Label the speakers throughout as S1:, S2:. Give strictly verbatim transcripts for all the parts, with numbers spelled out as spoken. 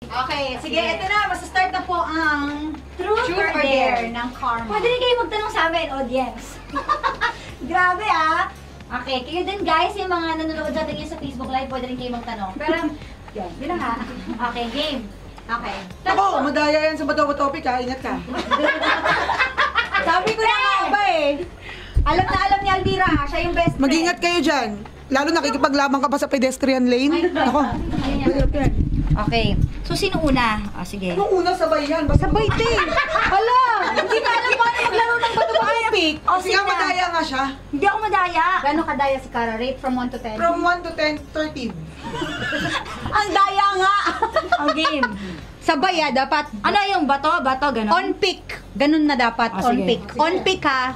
S1: Okay, sige, ito na. Start na po ang
S2: Truth,
S1: Truth or Dare ng Karma.
S2: Pwede rin kayo magtanong sa amin, audience. Grabe ah. Okay, kayo din guys, yung mga nanonood sa atin sa Facebook Live, pwede rin kayo magtanong. Pero, yan, yun na nga. Okay, game. Okay.
S3: Ako, madaya yan sa bato-bato topic ha, ingat ka.
S1: Sabi ko na nga ba eh. Alam na alam ni Almira ha, siya yung best friend.
S3: Mag-ingat kayo dyan. Lalo nakikipaglaban ka pa sa pedestrian lane. Ako, mahirap yan.
S2: Okay. So, sino una? Ah, sige.
S3: Anong una sabay yan? Basta
S1: Sabay din. Hala, hindi na alam paano maglaro ng bato-bato topic.
S2: Oh,
S3: kasi nga madaya nga siya.
S2: Hindi ako madaya.
S1: Gano'ng kadaya si Cara? Rate from one to ten?
S3: From one to ten, thirteen.
S1: Ang daya nga!
S2: Ang game.
S1: Sabay ah, dapat
S2: Ano yung bato? Bato, gano'n?
S1: on pick. Ganun na dapat,
S2: Ah,
S1: on
S2: sige.
S1: pick. On pick ha.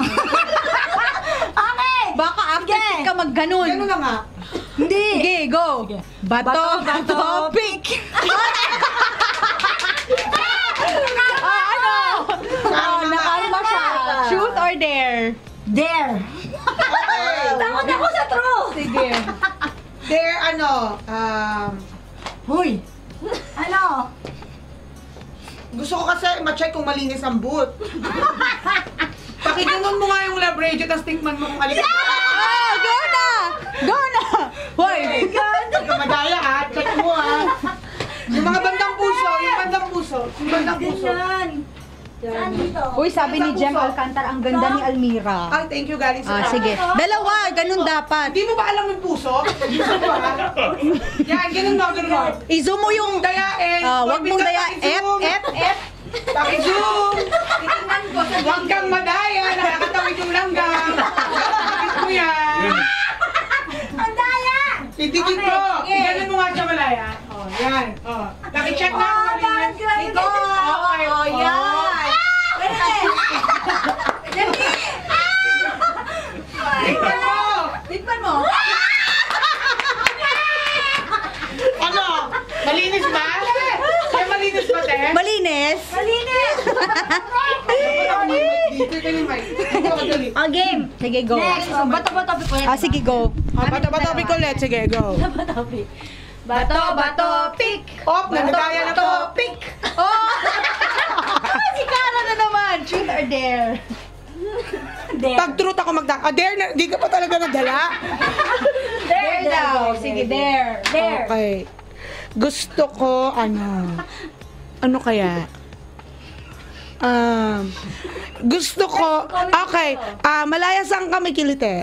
S2: Okay!
S1: Baka after
S2: Sige.
S1: pick ka magganon.
S3: Ganun na nga.
S1: Hindi. Sige, go. Bato,
S2: Bato,
S1: bato,
S2: bato,
S1: pick. ah, ano? Oh, nakalma siya. Truth or dare?
S2: Dare.
S3: Okay.
S2: Takot ako sa truth.
S1: Sige.
S3: There, ano, um,
S2: Huy. Ano?
S3: gusto ko kasi ma-check kung malinis ang boot. Pakiganon mo nga yung lab radio, tapos tingnan mo kung alin.
S1: Ah, go na! Go na! Hoy!
S3: Huwag ka madaya ha, check mo ha. Yung mga bandang puso, yung bandang puso, yung bandang puso.
S2: Ganyan. Saan dito?
S1: Uy, sabi ni Jem
S3: Puso.
S1: Alcantar, ang ganda ni Almira.
S3: Ay, thank you, galing sa
S1: Ah, sige. Dalawa, ganun dapat.
S3: Hindi mo ba alam yung puso? Gusto mo ha? Yan, ganun mo, ganun mo.
S1: I-zoom mo yung...
S3: Dayain.
S1: Ah, wag mong daya. F, F, F.
S3: Paki-zoom. Huwag kang madaya, nakakatawid yung langgam. Dikit mo yan.
S2: Ang daya!
S3: Idikit
S2: Okay,
S3: mo.
S2: sige.
S3: Iganon mo nga siya malaya. Oh, yan. Oh. Naki-check na ako malinis.
S2: Ito.
S3: Okay.
S1: Oh, yan.
S3: Tingnan mo.
S1: Tikman mo.
S3: Ano? Malinis ba? Ay, malinis ba, te?
S1: Malinis.
S2: Malinis!
S3: Dito, ito yung mic. Dito, madali.
S2: Oh, game.
S1: Sige, go.
S2: Next. Oh, bato-bato ulit.
S1: Ah, sige, go.
S3: Ah, bato-bato ulit. Sige, go.
S2: Bato-bato. Bato, bato, pick.
S3: Op, nagdaya na po.
S1: pick. Oh! Si Cara na naman. Truth or dare?
S2: Dare.
S3: Pag truth ako magda... Ah, dare na... Di ka pa talaga nadala?
S1: Dare daw. Sige, dare.
S2: Dare.
S3: Okay. Gusto ko, ano... Ano kaya? Um... Gusto ko... Okay. Ah, malaya saan kami kilite?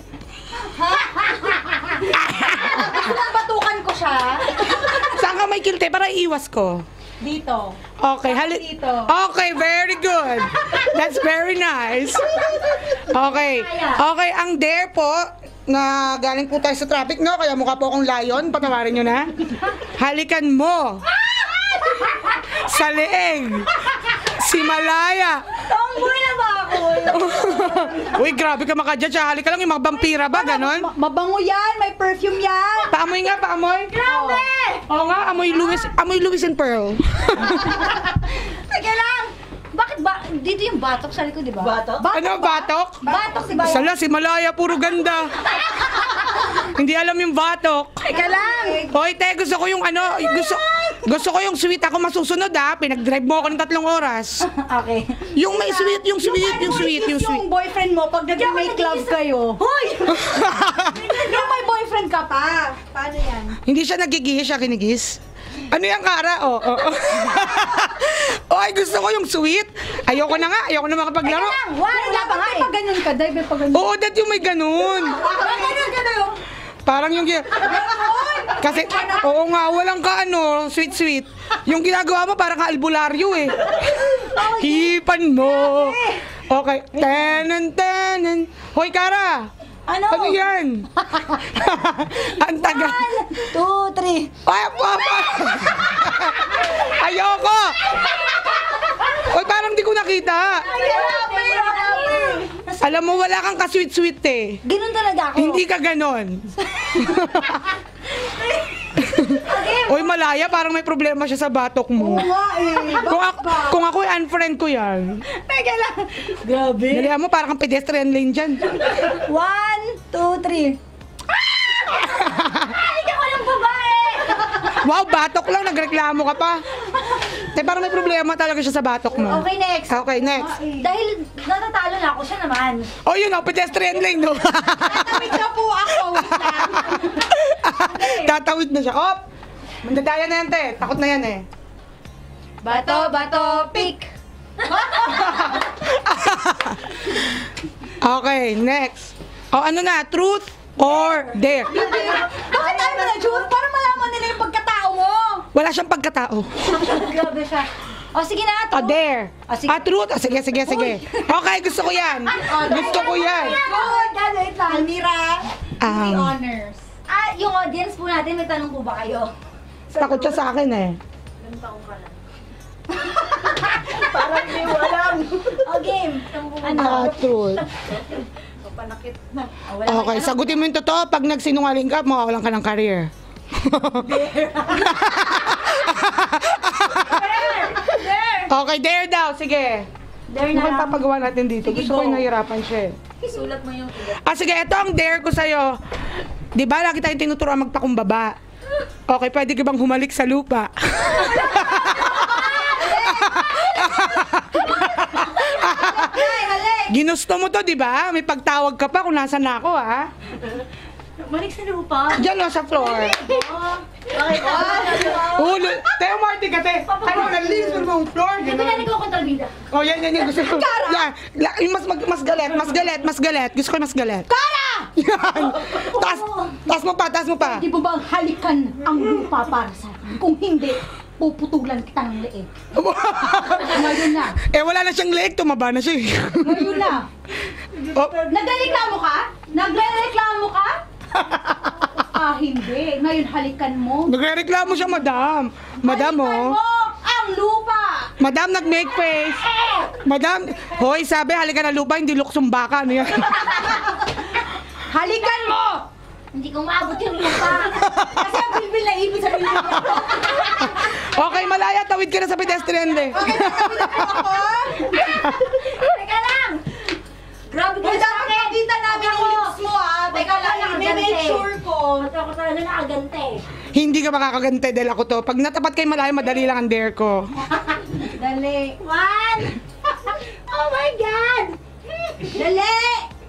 S1: Batukan ko siya.
S3: Saan ka may kilite? Para iiwas ko.
S1: Dito.
S3: Okay, hali...
S1: Dito.
S3: Okay, very good. That's very nice. Okay. Okay, ang dare po, na galing po tayo sa traffic, no? Kaya mukha po akong lion. Patawarin nyo na. Halikan mo. Sa leeg. Si Malaya.
S2: Tomboy na ba ako?
S3: Uy, grabe ka makadya. Halika lang, yung mga vampira ba? Ganon?
S1: Ma- mabango yan. May perfume yan.
S3: Paamoy nga, paamoy.
S2: Grabe!
S3: Oo nga, amoy Louis, amoy Louis and Pearl.
S2: Teka lang! Bakit ba? Dito yung batok sa likod, di ba? Batok?
S3: Ano, batok?
S2: Batok si Bayan.
S3: Sala, si Malaya, puro ganda. Hindi alam yung batok.
S2: Teka lang!
S3: Hoy, te, gusto ko yung ano, gusto, gusto ko yung sweet. Ako masusunod ha, pinag-drive mo ako ng tatlong oras.
S2: Okay.
S3: Yung may sweet, yung sweet, yung sweet, yung sweet.
S1: Yung boyfriend mo, pag nag-make love kayo.
S2: Hoy!
S1: Yung may boyfriend ka pa. Paano yan?
S3: Hindi siya nagigis, siya kinigis. Ano yung Kara? Oh, oh, oh. Oy, gusto ko yung sweet. Ayoko na nga, ayoko na makapaglaro.
S2: Teka lang! One! Wala pa nga eh!
S1: Pag ganun ka, dahil pag ganun.
S3: Oo, dad yung may ganun.
S2: Ganun, ganun!
S3: Parang yung... gi- Kasi, oo nga, walang ka ano, sweet-sweet. Yung ginagawa mo parang ka albularyo eh. Hipan mo. Okay. Tenen, tenen. Hoy, Kara!
S2: Ano?
S3: Ano yan? Ang taga.
S2: One, two, three.
S3: Ay, papa! Ayoko! Hoy, parang di ko nakita.
S2: Grabe! Grabe!
S3: Alam mo, wala kang ka-sweet-sweet eh.
S2: Ganun talaga ako.
S3: Hindi ka ganon. Oy, Malaya, parang may problema siya sa batok mo.
S1: nga eh.
S3: Kung ako, kung ako, unfriend ko yan.
S2: Teka lang. Grabe.
S3: Dalihan mo, parang kang pedestrian lane dyan.
S2: One, two, three. Ay, ako ng babae!
S3: Wow, batok lang, nagreklamo ka pa. Te, parang may problema talaga siya sa batok mo.
S2: Okay, next.
S3: Okay, next.
S2: Dahil natatalo na ako, siya naman.
S3: Oh, yun oh, pedestrian lane, no?
S1: Wait na po ako. Wait lang.
S3: Tatawid na siya. Oh, mandadaya na yan, te. Takot na yan, eh.
S2: Bato, bato, pick.
S3: Okay, next. Oh, ano na? Truth or dare?
S1: Bakit tayo na na-June? Para malaman nila yung pagkatao mo.
S3: Wala siyang pagkatao.
S2: Grabe siya. O, sige na,
S3: Oh,
S2: to.
S3: dare.
S2: Ah, sige.
S3: Ah, truth. Ah, sige, sige, sige. Okay, gusto ko yan. Gusto ko yan.
S2: Good, God, wait lang.
S1: Almira,
S3: Um,
S1: the honors.
S2: Ah, yung audience po natin, may tanong po ba kayo?
S3: Takot siya sa akin, eh.
S2: Ilang taong ka lang?
S1: Parang di mo alam.
S2: O, game. Ano?
S3: Ah, truth.
S1: Panakit na.
S2: Oh, wala
S3: Okay,
S2: kang
S3: sagutin mo yung totoo. Pag nagsinungaling ka, mawawalan ka ng career. Okay, dare daw. Sige.
S2: Dare na
S3: Mukhang
S2: lang.
S3: papagawa natin dito.
S2: Sige,
S3: Gusto ko
S2: go.
S3: yung nahihirapan siya, eh.
S2: Sulat mo yung ulit.
S3: Ah, sige, ito ang dare ko sa'yo. Di ba, lagi tayong tinuturuan magpakumbaba. Okay, pwede ka bang humalik sa lupa? Ginusto mo to, di ba? May pagtawag ka pa kung nasan na ako, ha?
S2: Malik sa lupa.
S3: Diyan lang sa floor.
S2: Okay,
S3: Ulo. Teo, Marty ka, te. Ano, nalilis mo yung floor.
S2: Hindi
S3: Ganun.
S2: na nagawa kontrabida.
S3: Oh, yan, yan, yan. Gusto ko. Yan. La- yung mas, mag, mas galit, mas galit, mas galit. Gusto ko yung mas galit.
S1: Kara!
S3: Yan. Taas, taas mo pa, taas mo pa.
S1: Di ba bang halikan ang lupa para sa akin? Kung hindi, puputulan kita ng leeg. Ngayon na.
S3: Eh, wala na siyang leeg. Tumaba na siya. eh.
S1: Ngayon na.
S3: Oh,
S1: Nagreklamo ka? Nagreklamo ka? Ah, hindi. Ngayon halikan mo.
S3: nagre-reklamo siya, madam. Madam,
S1: Halikan
S3: oh.
S1: mo ang lupa!
S3: Madam, nag-make face. Madam, hoy, sabi, halika na lupa, hindi luksong baka. Ano yan?
S1: Halikan mo!
S2: Hindi ko maabot yung lupa.
S1: Kasi ang bilbil na ibig sa bilbil niya.
S3: Okay, malaya, tawid ka na sa pedestrian lane.
S1: Okay, nakabila ko ako.
S2: Teka lang! Grabe ka
S1: Uy,
S2: sa
S1: dapat
S2: akin!
S1: makita namin yung lips mo, ah. Teka lang, i-make sure ko.
S2: Ba't ako talaga nakagante?
S3: Hindi ka makakagante dahil ako to. Pag natapat kay malaya, madali lang ang dare ko.
S1: Dali.
S2: One! Oh my God!
S1: Dali!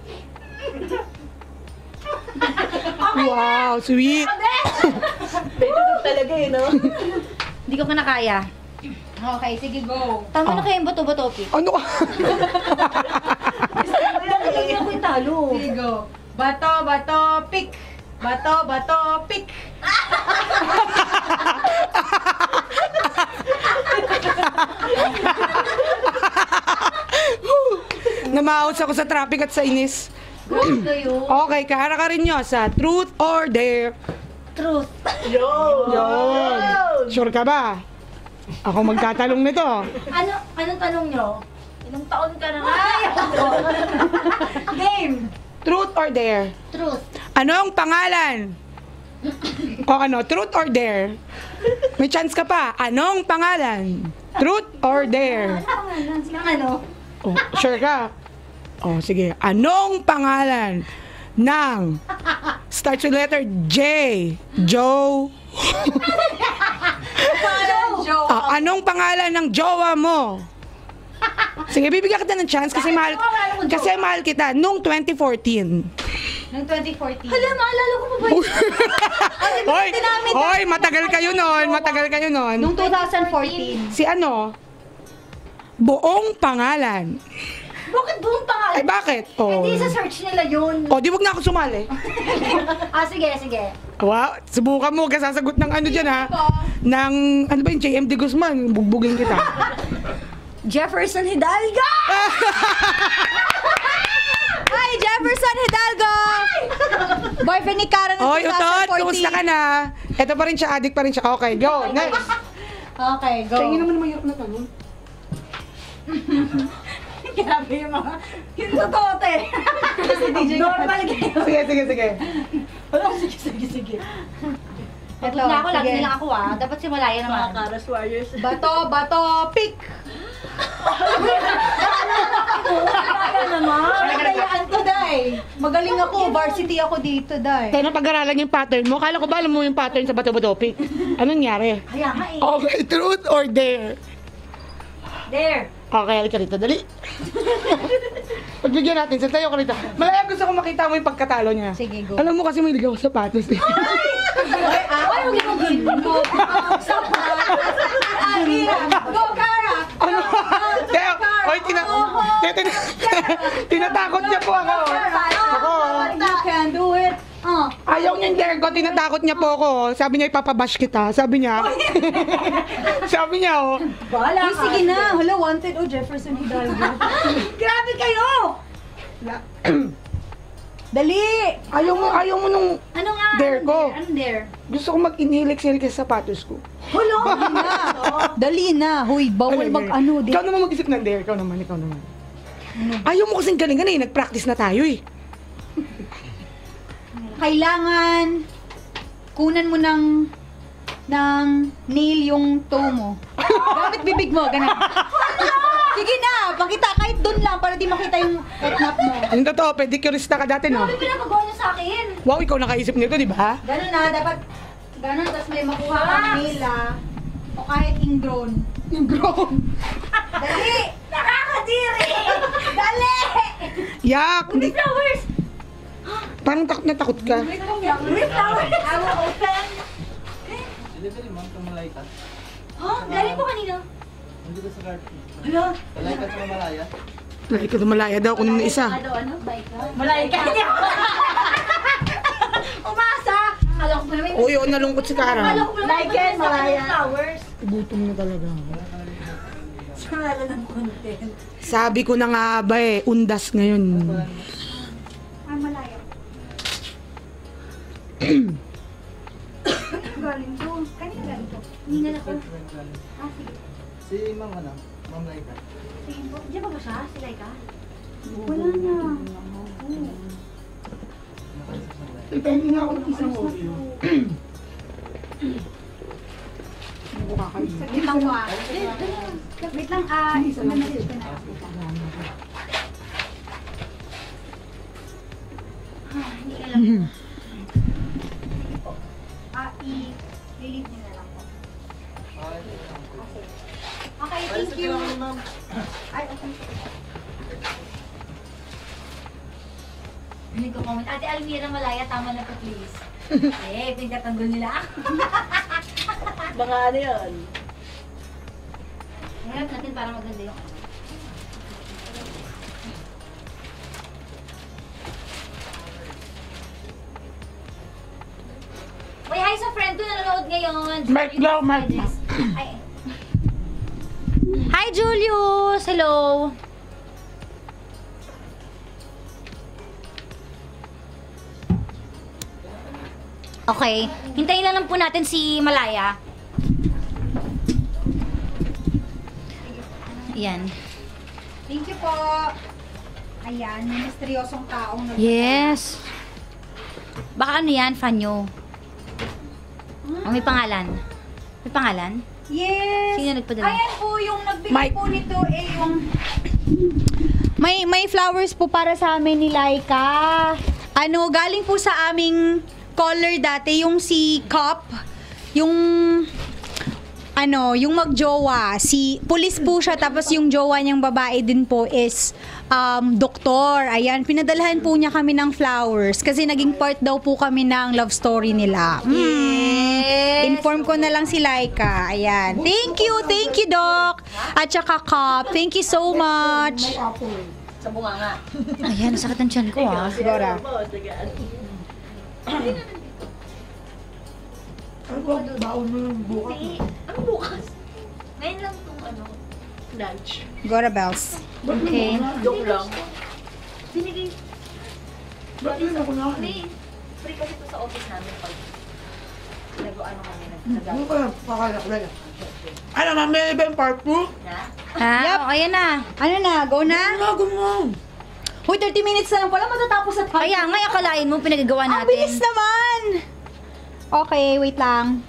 S3: Wow, sweet.
S1: Talaga eh, no?
S2: Hindi ko kinakaya.
S1: Okay, sige, go.
S2: Tama na kayong bato-bato, Pip.
S3: Ano ka?
S2: Hindi ako yung talo.
S1: Sige, go. Bato, bato, pick. Bato, bato, pick.
S3: Namaos ako sa traffic at sa inis.
S2: Grabe kayo.
S3: Okay, kahara ka rin nyo sa truth or dare.
S2: Truth.
S3: Yun. Sure ka ba? Ako magtatalong nito.
S2: Ano, anong tanong nyo? Ilang taon ka na nga?
S1: Game.
S3: Truth or dare?
S2: Truth.
S3: Ano ang pangalan? O ano, truth or dare? May chance ka pa. Anong pangalan? Truth or dare?
S2: Ng ano?
S3: Oh, sure ka? Oh, sige. Anong pangalan ng starts with letter J? Joe.
S1: Joe.
S3: Ah, anong pangalan ng jowa mo? Sige, bibigyan kita ng chance kasi mahal kasi mahal kita nung twenty fourteen.
S1: Noong twenty fourteen.
S2: Hala, maalala ko pa ba yun?
S3: Hoy, hoy, matagal kayo noon, matagal kayo noon.
S1: Noong two thousand fourteen.
S3: Si ano? Buong pangalan.
S2: Bakit buong pangalan?
S3: Ay, bakit? Oh.
S2: Hindi sa search nila yun.
S3: Oh, di wag na ako sumali.
S2: Ah, sige, sige.
S3: Wow, subukan mo, kasasagot ng ano dyan ha. Ng, ano ba yung J M D Guzman, bugbugin kita.
S2: Jefferson Hidalgo!
S1: Hi, Jefferson Hidalgo! Boyfriend ni Karen noong
S3: Oy,
S1: two
S3: Utot,
S1: thousand fourteen.
S3: kumusta ka na? Ito pa rin siya, addict pa rin siya. Okay, go, next.
S1: Okay, go.
S3: Tingin naman naman yung tanong.
S2: Grabe yung mga... Yung totoo, te. Normal game.
S3: Sige, sige, sige.
S2: Sige, sige, sige.
S1: Ito,
S2: Ito, na ako, lagi
S1: sige.
S2: nilang ako ah. Dapat si Malaya naman.
S1: Karas Warriors. Bato, bato, pick!
S2: Malaya naman.
S1: Kayaan to, Day. Magaling ako. Varsity ako dito, Day.
S3: Tayo na pag-aralan yung pattern mo. Kala ko ba alam mo yung pattern sa bato-bato pick? Anong nangyari?
S2: Kaya nga eh.
S3: Okay, truth or dare?
S2: There.
S3: Okay, halika rito, dali. Pagbigyan natin, sa tayo ka rito. Malaya, gusto ko makita mo yung pagkatalo niya.
S2: Sige, go.
S3: Alam mo kasi may ligaw sa sapatos. Eh.
S2: Ay, huwag yung ginto. Sapat. Ay, go, Kara.
S3: Ano? Teo, oy, tina... Teo, tina... Tinatakot niya po ako. Ako.
S2: You can do it. Oh.
S3: Ayaw niya yung dare ko, tinatakot niya po ako. Sabi niya, ipapabash kita. Sabi niya. Sabi niya, oh.
S2: Bala
S1: Uy, sige na. Hala, wanted o Jefferson Hidalgo.
S2: Grabe kayo!
S1: Dali!
S3: Ayaw mo, ayaw mo nung
S2: Ano nga?
S3: dare
S2: Anong
S3: ko.
S2: dare? Anong dare?
S3: Gusto ko mag-inhilik-silik sa sapatos ko.
S1: Hala, dali na. Dali na. Huy, bawal
S3: Ay,
S1: mag
S3: ay.
S1: ano. Di.
S3: Ikaw naman mag-isip ng dare. Ikaw naman, ikaw naman. Ayaw mo kasing galing eh. Nag-practice na tayo eh.
S1: Kailangan kunan mo ng ng nail yung toe mo. Gamit bibig mo, ganun. Sige na, pakita kahit dun lang para di makita yung etnap mo.
S3: Yung totoo, pedicurista ka dati, no?
S2: Ano pinapagawa niyo sa akin?
S3: Wow, ikaw nakaisip nito, di ba?
S1: Ganun na, dapat ganun, tapos may makuha kang nail ah. O kahit ingrown.
S3: Yung bro.
S1: Dali!
S2: Nakakadiri!
S1: Dali!
S3: Yak!
S2: May
S3: Hindi,
S2: flowers!
S3: parang takot na takot ka.
S2: May flowers! I will open.
S4: Delivery ma'am, tumalay ka.
S2: Huh? Galing po kanina?
S4: Hindi ko sa garden.
S2: Hala?
S4: Talay ka sa Malaya.
S3: Lagi ka malaya daw, kunin mo isa.
S2: Ano, ano? Bike ka? Malay ka. Hindi ako. Umasa! Akala ko pa naman.
S3: Uy, oh, nalungkot si
S2: Akala
S3: Kara.
S2: ko pa naman.
S1: Like it, Malaya.
S2: Flowers.
S3: Gutom na talaga.
S2: Sarala ng content.
S3: Sabi ko na nga ba eh, undas ngayon.
S2: Ah, malaya. Galing to. Kanina galing to. Hiningal ako. Ah, sige.
S4: Si ma'am ano? Ma'am Laika.
S2: Sige po. Diyan pa ba siya? Si Laika? Wala na.
S3: Depende nga ako ng isang audio.
S1: Saglit lang po ah. Wait lang ah, isa na message ko na.
S2: Ah, hindi ka lang.
S1: Ah, i-delete niyo na lang po.
S2: Okay,
S4: Ay,
S2: thank
S4: sa
S2: you.
S4: kailangan ma'am.
S1: Ay, okay.
S2: Nagko-comment. Ate Almira Malaya, tama na po please. Eh, pinagtatanggol nila ako.
S5: Mga ano yun?
S2: Harap natin para maganda yung ano. Uy, hi sa friend ko na nanonood ngayon.
S3: Mark Lau, Mark Lau.
S2: Ay. Hi, Julius! Hello! Okay, hintayin lang lang po natin si Malaya. Ayan.
S1: Thank you po. Ayan, may misteryosong taong nag-
S2: Yes. Baka ano yan, fanyo. Oh, may pangalan. May pangalan?
S1: Yes!
S2: Sino nagpadala?
S1: Ayan po, yung nagbigay
S3: Mike.
S1: po nito eh yung... May may flowers po para sa amin ni Laika. Ano, galing po sa aming caller dati, yung si Cop. Yung... Ano, yung magjowa, si pulis po siya, tapos yung jowa niyang babae din po is um, doktor. Ayan, pinadalhan po niya kami ng flowers kasi naging part daw po kami ng love story nila. Mm.
S2: Yes!
S1: Inform ko na lang si Laika. Ayan. Thank you, thank you, Doc. At saka Cop, thank you so much.
S5: Sa bunga nga.
S2: Ayan, sakit ang tiyan ko ah.
S1: Dora.
S5: Po, sige.
S3: Ano ba, baon mo yung bukas?
S2: Eh, ano bukas? Ngayon lang itong ano.
S5: Lunch.
S1: Gora Bells.
S2: Okay.
S5: Joke lang.
S2: Binigay.
S3: Ba't yun ako na?
S2: Free. Free kasi ito sa office namin pag nag-ano kami
S3: Ano
S2: nag
S3: ka lang? Pakalak na yan. Ano, ma'am, may iba yung part two?
S2: na.
S1: Ah,
S2: Yep. Oh, ayan na.
S1: Ano na, go na?
S3: Ano, gumawa?
S1: Uy, thirty minutes na lang pala, matatapos na tayo.
S2: Kaya nga, akalain mo pinagagawa
S1: Ang
S2: natin.
S1: bilis naman! Okay, wait lang.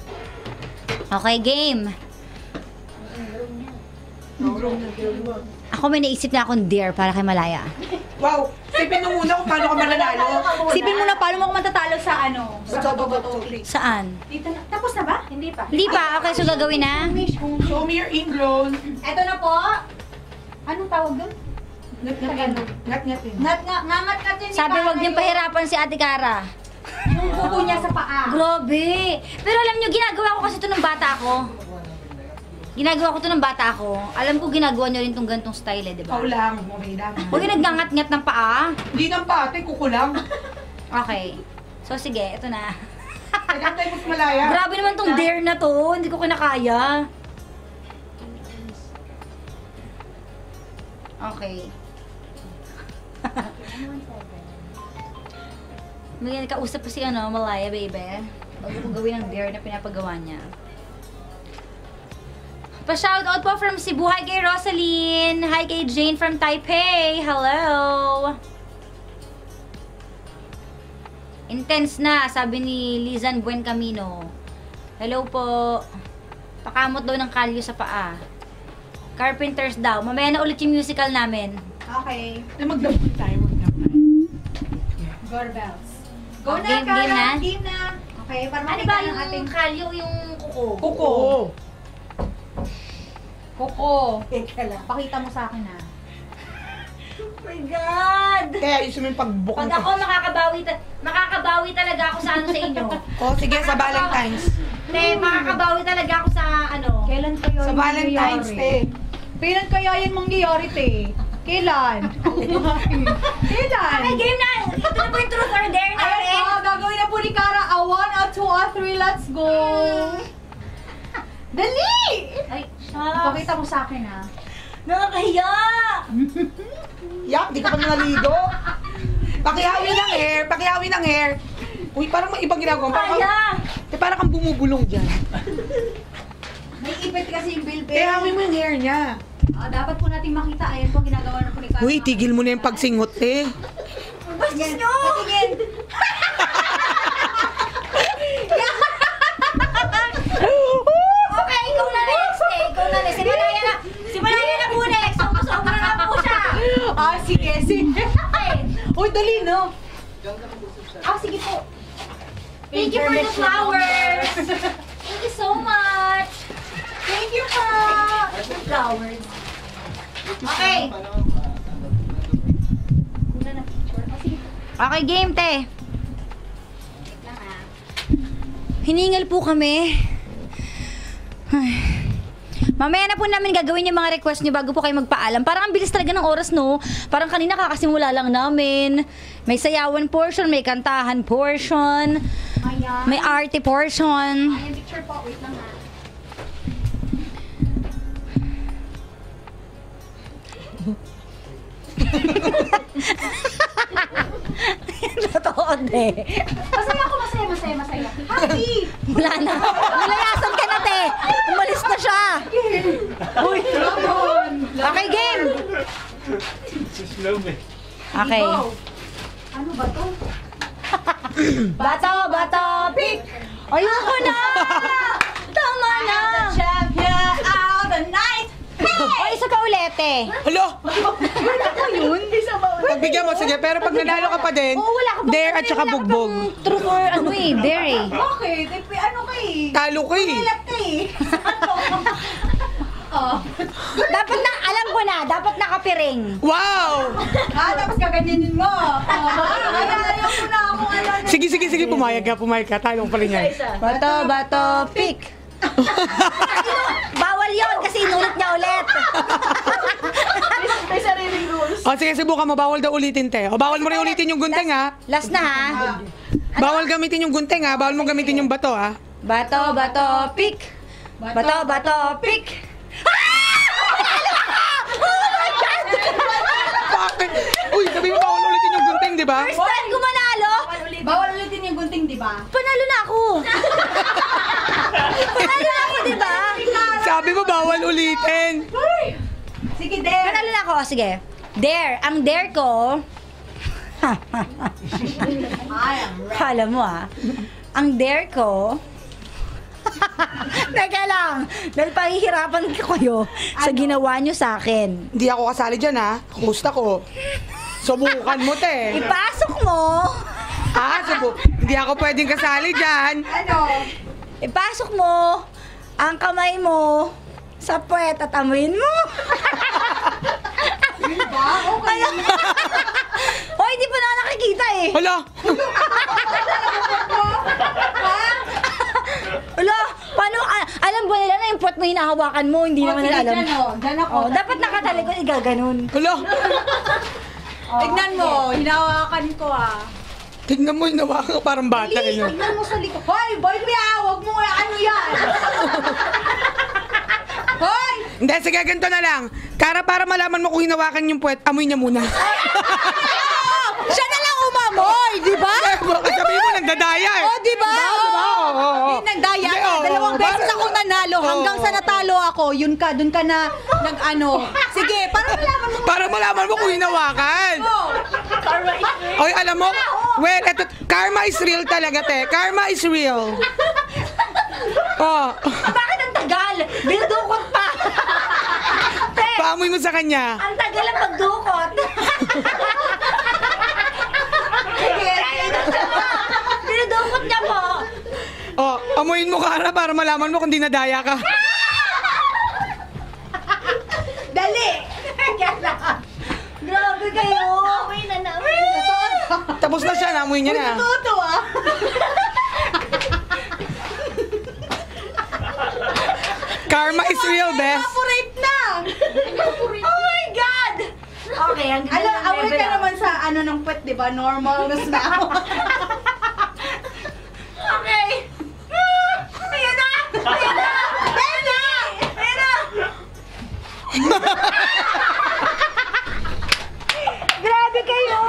S2: Okay, game. Ako
S1: Ako may naisip na akong dare para kay Malaya.
S3: Wow! Sipin mo muna kung paano ka mananalo.
S1: Sipin mo na paano mo ako matatalo sa ano?
S3: Bato-bato, please.
S1: Saan?
S2: Dito na. Tapos na ba? Hindi pa.
S1: Hindi pa. Okay, so gagawin na?
S3: Show me your ingrown.
S2: Ito na po. Anong tawag doon?
S3: Ngat-ngatin.
S2: Ngat nga, ngangat natin ni
S1: Sabi
S2: Cara
S1: wag niyang
S2: yung-
S1: pahirapan si Ate Cara.
S2: Yung kuko niya sa paa.
S1: Grabe! Pero alam niyo, ginagawa ko kasi ito ng bata ako. Ginagawa ko ito ng bata ako. Alam ko ginagawa niyo rin itong gantong style eh, di ba?
S3: Ikaw lang, okay lang.
S1: Huwag yung nagngangat-ngat ng paa.
S3: Hindi ng pate, kukulang.
S1: Okay. So sige, ito na.
S3: Kailangan tayo mas malaya.
S1: Grabe naman tong dare na to. Hindi ko kinakaya. Okay. May kausap pa si ano, Malaya, baby. Bago ko gawin ang dare na pinapagawa niya. Pa-shoutout po from Cebu. Hi kay Rosaline. Hi kay Jane from Taipei. Hello. Intense na, sabi ni Lizan Buencamino. Hello po. Pakamot daw ng kalyo sa paa. Carpenters daw. Mamaya na ulit yung musical namin.
S2: Okay.
S3: Na magdabot tayo, magdabot.
S2: Doorbells. Go
S1: Oh,
S2: na,
S1: game,
S2: Cara.
S1: game na?
S2: Game na. Okay, para
S1: Ano
S2: makita
S1: ba
S2: ng
S1: yung
S2: ating...
S1: kalyo, yung kuko?
S3: Kuko.
S2: Kuko. Teka lang. Pakita mo sa akin ah.
S1: Oh my God!
S3: Kaya ayusin mo yung pagbukong
S1: Pag ako makakabawi, ta- makakabawi talaga ako sa ano sa inyo.
S3: Oh, sige, sa Valentine's.
S1: Te, makakabawi talaga ako sa ano.
S2: Kailan kayo
S3: Sa Valentine's Day.
S2: Kailan kaya yan mangyayari, te? Kailan? Kailan?
S1: Okay, game na! Ito na po yung truth or dare
S2: Ayan
S1: natin.
S2: po, gagawin na po ni Cara. A one, a two, a three, let's go! Dali!
S1: Ay, shucks.
S2: Pakita mo sa akin ah.
S1: Nakakahiya!
S3: Yak, di ka pa naligo. Pakihawi ng hair, pakihawi ng hair. Uy, parang may ibang ginagawa. Parang,
S1: Kaya!
S3: eh, parang kang bumubulong dyan.
S2: May ipit kasi yung bilbil.
S3: Eh, hawi mo yung hair niya.
S2: Ah, dapat po natin makita. Ayan po, ginagawa na po ni Cara.
S3: Uy, tigil mo na yung pagsingot eh.
S1: Bastos nyo!
S2: Tingin!
S1: Okay, ikaw na next eh. Ikaw na next. Si Malaya na. Si Malaya na po next. Sobra-sobra na po siya.
S2: Ah, sige, sige.
S1: Okay.
S2: Uy, dali, no? Ah, sige po.
S1: Thank you for the flowers. Thank you so much.
S2: Thank you po.
S1: The flowers. Okay.
S2: Una na picture. Ah, sige po.
S1: Okay, game, te.
S2: Wait lang ah.
S1: Hiningal po kami. Ay. Mamaya na po namin gagawin yung mga request nyo bago po kayo magpaalam. Parang ang bilis talaga ng oras, no? Parang kanina kakasimula lang namin. May sayawan portion, may kantahan portion,
S2: Ayan.
S1: may arte portion.
S2: Ayan, picture po. Wait lang ah.
S1: Totoo, te.
S2: Masaya ako, masaya, masaya, masaya. Happy!
S1: Wala na. Nilayasan ka na, te. Umalis na siya. Uy. Okay, game. Okay.
S2: Go. Ano ba to?
S1: Bato, bato, pick! Ayoko na! Tama na!
S2: Champion of the night!
S1: O, isa pa ulit, eh.
S3: Alo!
S2: Ano yun? Isa ba?
S3: Pagbigyan mo, sige. Pero pag nanalo ka pa din,
S1: Oo, wala ka bang-
S3: dare at saka
S1: wala ka
S3: bugbog.
S1: bang Truth or ano eh, dare eh.
S2: Bakit? Eh, ano ka eh?
S3: Talo ko eh.
S2: Kailat ka eh. Ano? Oh.
S1: Dapat na, alam ko na, dapat nakapiring.
S3: Wow!
S2: Ah, tapos gaganyanin mo. Ah, kaya ayaw ko na ako ano.
S3: Sige, sige, sige. Pumayag ka, pumayag ka. Talo pa rin yan.
S1: Bato, bato, pick! Bawal yon kasi inulit niya ulit.
S5: May sariling rules.
S3: O sige, subukan mo. Bawal daw ulitin, te. O bawal mo rin ulitin yung gunting, ha?
S1: Last na ha.
S3: Bawal gamitin yung gunting, ha? Bawal mo gamitin yung bato, ha?
S1: Bato, bato, pick! Bato, bato, pick!
S3: Bakit? Uy, sabi mo bawal ulitin yung gunting, di ba?
S1: First time ko manalo!
S2: Bawal ulitin yung gunting, di ba?
S1: Panalo na ako! Panalo na ako, di ba?
S3: Sabi mo bawal ulitin.
S2: Sige, there.
S1: Panalo na ako. Sige. Dare. Ang dare ko...
S2: I am ready.
S1: Kala mo ah. Ang dare ko...
S2: Teka lang. Dahil pahihirapan ko kayo sa ginawa nyo sa akin.
S3: Hindi ako kasali dyan, ha? Kusta ko. Subukan mo, te.
S2: Ipasok mo.
S3: Ah, subu. Hindi ako pwedeng kasali dyan.
S1: Ano?
S2: Ipasok mo ang kamay mo sa puwet at amuin mo.
S1: Diba? Okay.
S2: Hoy, di pa na nakikita eh.
S3: Hala!
S2: Hala, paano, ah, alam ba nila na yung puwet mo hinahawakan mo, hindi naman nila alam.
S1: Dyan, oh. Dyan ako.
S2: Oh, dapat nakatalikod, igaganon.
S3: Hala!
S1: Tignan mo, hinawakan ko ah.
S3: Tignan mo, hinawakan ka parang bata.
S1: Please,
S3: Ganyan.
S1: tignan mo sa likod. Hoy, boy, Mia, huwag mo ano yan. Hoy!
S3: Hindi, sige, ganito na lang. Kara, para malaman mo kung hinawakan yung puwet, amoy niya muna.
S1: Siya na lang umamoy, di ba?
S3: Baka sabihin mo, nagdadaya eh.
S1: Oh, di ba?
S3: Diba? Diba? Oo, oo, oo.
S1: Hindi, nagdaya
S3: Hindi,
S1: ka.
S3: oo,
S1: Dalawang
S3: oo.
S1: beses
S3: Para-
S1: ako nanalo. Hanggang
S3: Oo.
S1: sa natalo ako, yun ka, dun ka na nag-ano. Sige, para malaman mo.
S3: Para malaman mo kung hinawakan.
S1: Oh.
S3: Oy, alam mo, well, eto, karma is real talaga, te. Karma is real. Oh,
S2: Bakit ang tagal? Binudukot pa. Te,
S3: paamoy mo sa kanya.
S2: ang tagal ang pagdukot. Binudukot niya po.
S3: Oh, amoyin mo, Kara, para malaman mo kung di nadaya ka.
S1: Dali!
S2: Grabe kayo. Amoy na namin.
S3: Tapos na siya, naamoy niya na.
S1: Toto ah.
S3: Karma is real, best.
S1: Evaporate na!
S2: Oh my God! Okay, ang ganda
S1: Alam,
S2: ng
S1: aware
S2: level
S1: ka
S2: up.
S1: naman sa ano ng puwet, di ba? Normal na smell.
S2: Okay. Ah, Ayan na! Ayan na! Ayan na! Ayan na! Grabe kayo!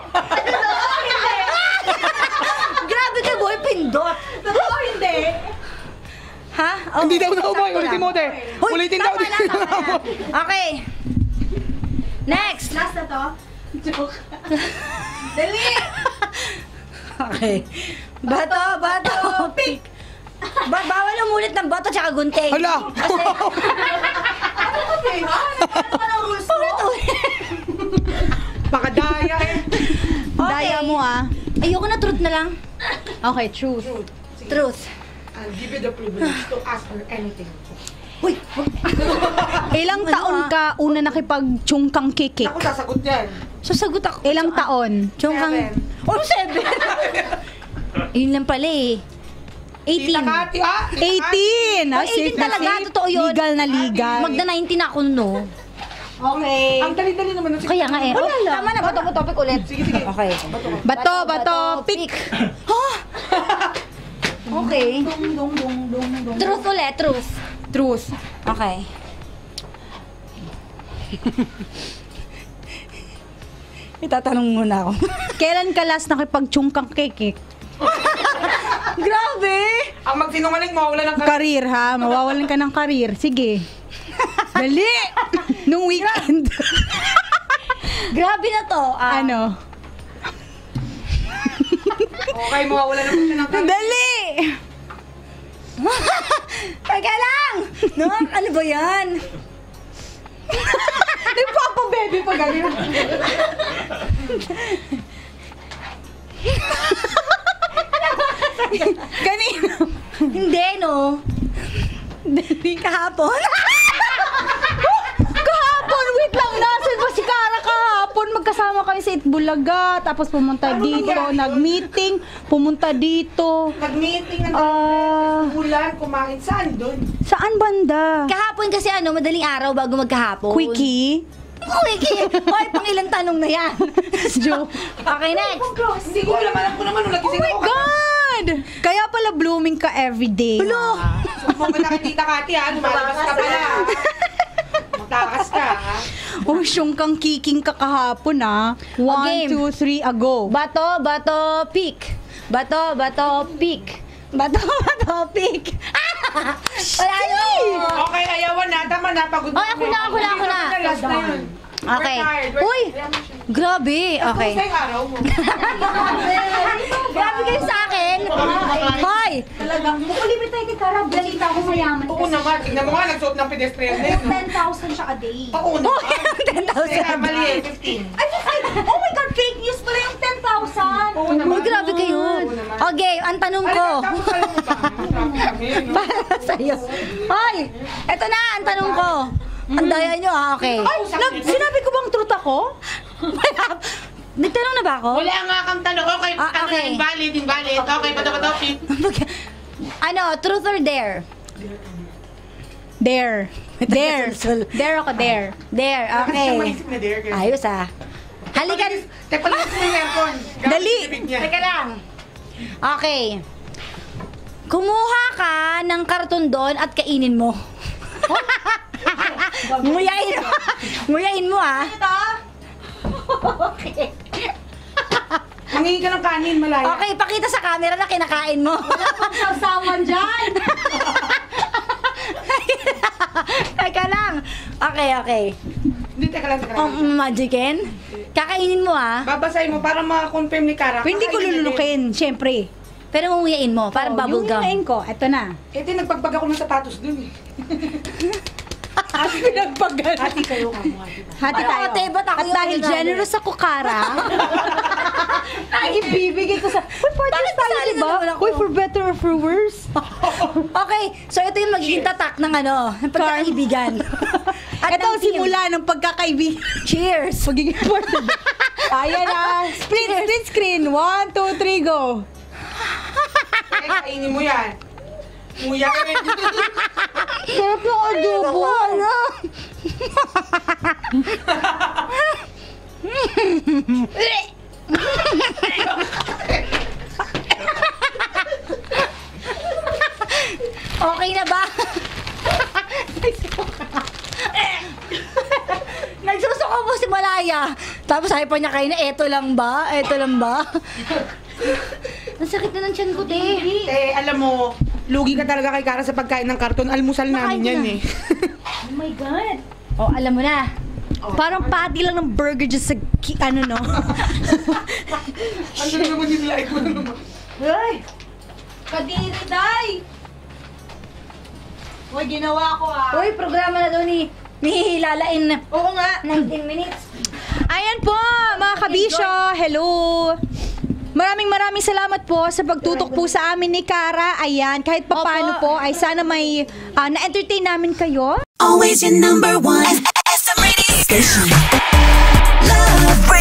S2: Grabe kayo, boy, pindot!
S1: Totoo hindi.
S2: Ha? Oh,
S3: Hindi daw naumoy.
S2: sakto
S3: Ulitin
S2: lang.
S3: mo, te.
S2: Hoy,
S3: Ulitin daw.
S2: tama na, tama na. Okay. Next.
S1: Last na to. Joke. Dali!
S2: Okay. Bato, bato, pick! Ba bawal umulit ng bato tsaka gunting.
S3: Hala!
S2: Kasi,
S1: Okay, ha? Ano ka ng rules mo?
S2: ulit, ulit.
S3: Pakadaya eh.
S1: Daya mo ah.
S2: Ayoko na, truth na lang.
S1: Okay, truth.
S2: Truth.
S3: I'll give you the privilege to ask her anything.
S2: Uy,
S1: Ilang taon ka una nakipag-chungkang kikik?
S3: Ako sasagot yan.
S2: sasagot ako.
S1: Ilang taon?
S2: Chungkang...
S3: Seven.
S2: Oh, seven! Yun lang pala eh. eighteen.
S3: Tita Kati, ah! Tita Kati.
S1: eighteen! Ah,
S2: Oh, eighteen
S1: safe na
S2: talaga,
S1: safe.
S2: totoo yun.
S1: Legal na legal.
S2: Magda nineteen ako no.
S1: Okay.
S3: Ang dali-dali naman. nun. Sige,
S2: Kaya nga eh.
S1: Wala
S2: Oh,
S1: lang.
S2: tama na, bato mo topic ulit.
S3: Sige, sige.
S2: Okay.
S1: Bato, bato, pick.
S2: Okay.
S1: Dong, dong, dong, dong, dong.
S2: Truth ulit, truth.
S1: Truth.
S2: Okay. Itatanong muna ako.
S1: Kailan ka last nakipag-chungkang kikik?
S2: Grabe!
S3: Ang magsinungaling, mawala ng karir.
S1: Karir ha? Mawawalan ka ng karir. Sige. Dali! Nung weekend.
S2: Grabe na to. Ah,
S1: Ano?
S3: Okay, mawawala naman siya ng karir.
S1: Dali!
S2: Teka lang! No, ano ba yan?
S1: Nagpapa-baby pa ganyan. Kanino?
S2: Hindi, no?
S1: Dali.
S2: Kahapon?
S1: Kahapon, wait lang. Nasaan ba si Kara kahapon? Magkasama kami sa Itbulaga. Tapos pumunta dito. Nag-meeting. Pumunta dito.
S3: Nag-meeting ng
S1: Ah,
S3: bulan, kumain. Saan doon?
S1: saan banda?
S2: Kahapon kasi ano, madaling araw bago magkahapon.
S1: Quickie?
S2: Quickie! Hoy, pang ilang tanong na yan.
S1: Joke.
S2: Okay, next.
S3: Hindi ko alam. Alam ko naman nung nagising
S1: Oh my
S3: ako.
S1: God! Kaya pala blooming ka everyday.
S2: Hello!
S3: Sumbong ka na kay Tita Kati, ha? Lumalabas ka pala. Magtakas ka, ha?
S1: Oh, siyong kang kiking ka kahapon ah. One,
S2: game.
S1: two, three, ago.
S2: Bato, bato, pick. Bato, bato, pick. Bato, bato, pick. Wala no!
S3: Okay, ayawan na. Tama na. Pagod
S2: Ay, ako na, ako na, ako na.
S3: Last na yun.
S1: Okay.
S3: Work hard, work-
S1: Uy! Grabe. Okay.
S3: Kung sa'yo araw mo.
S1: Grabe kayo sa akin. Hoy!
S2: Talagang, mukulimit tayo kay Cara, balita ako mayaman
S3: Oo naman. Tignan mo nga, nagsuot ng pedestrian din. no?
S2: ten thousand siya a day.
S3: Oo naman.
S1: ten thousand.
S3: Kaya mali eh, fifteen.
S2: Ay, ay, oh my God, fake news pala yung ten thousand.
S3: Oo naman.
S1: Uy, grabe kayo.
S3: Oo naman.
S1: Okay, ang tanong ko.
S3: Ay, tapos alam mo ba? Traffic kami, no?
S1: Para sa'yo. Hoy! Eto na, ang tanong ko. Ang daya nyo ha, okay.
S3: Ay,
S1: Nag, sinabi ko bang truth ako? Nagtanong na ba ako?
S3: Wala nga kang tanong. Okay,
S1: Ah,
S3: tanong
S1: okay.
S3: invalid, invalid. Okay, pato-pato.
S1: Ano, truth or dare? Dare. Dare. Dare ako, dare. Dare, okay.
S3: Maisip na there. guys.
S1: Ayos ah. Halikan.
S3: Teka, palinis mo yung aircon. Gamit
S1: Dali.
S3: yung bibig niya.
S1: Teka lang. Okay. Kumuha ka ng karton doon at kainin mo. Nguyain mo. Nguyain mo ah.
S2: Ito?
S3: Mangingi ka ng kanin, malaya.
S1: Okay, pakita sa camera na kinakain mo.
S2: Sasawan dyan.
S1: Teka lang. Okay, okay.
S3: Hindi, teka lang, teka lang.
S1: Um, magicin? Kakainin mo ah.
S3: Babasahin mo para ma-confirm ni Cara.
S1: Pero hindi ko
S3: Kakainin na din.
S1: lulunukin, syempre. Pero nguyain mo, parang bubble gum.
S2: Yung ko, ito na.
S3: Eh, di nagpagbag ako ng sapatos dun eh.
S1: Ate pinagpagal.
S3: Hati kayo, kamo, hati ba?
S2: Hati
S1: Ano,
S2: tayo.
S1: ate, ba't ako
S2: At
S1: yung
S2: dahil
S1: nagdadala?
S2: generous ako, Cara, ay ibibigay ko sa... Uy, party
S1: Bakit
S2: tayo,
S1: kasali
S2: di
S1: na
S2: ba?
S1: naman ako?
S2: Uy, for better or for worse.
S1: Okay, so ito yung magiging tatak ng ano, ng pagkakaibigan. At
S2: Ito,
S1: ng team.
S2: simula ng pagkakaibigan.
S1: Cheers!
S2: Magiging important. Ayan na. Split, split screen. One, two, three, go.
S3: Eh, kainin mo yan. Muya ka rin.
S2: Sarap ng adobo.
S1: Okay na ba? Nagsusuko po si Malaya. Tapos sabi pa niya kayo na, eto lang ba? Eto lang ba? Ang sakit na ng tiyan ko, te.
S3: Eh, alam mo, lugi ka talaga kay Cara sa pagkain ng karton. Almusal namin
S1: Nakain
S3: yan
S1: na.
S3: eh.
S2: Oh my God.
S1: Oh, alam mo na.
S2: Parang patty lang ng burger just sa, ki- ano no?
S3: Ano naman yung like mo naman?
S2: Ay! Kadiri, day! Uy, ginawa ko ah.
S1: Uy, programa na doon ni ni Lalain na
S2: Oo nga.
S1: nineteen minutes.
S2: Ayan po, mga kabisyo. Hello. Maraming maraming salamat po sa pagtutok po sa amin ni Cara. Ayan, kahit pa paano po, ay sana may ah, na-entertain namin kayo.
S6: Always your number one. S M Radio Station. Love